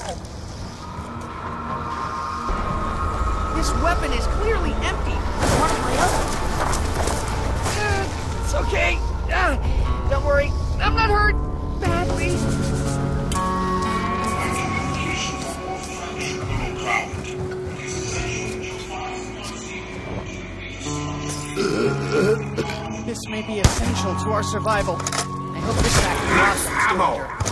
This weapon is clearly empty. One of my others. It's okay. Don't worry. I'm not hurt badly. This may be essential to our survival. I hope this back is awesome. Ammo!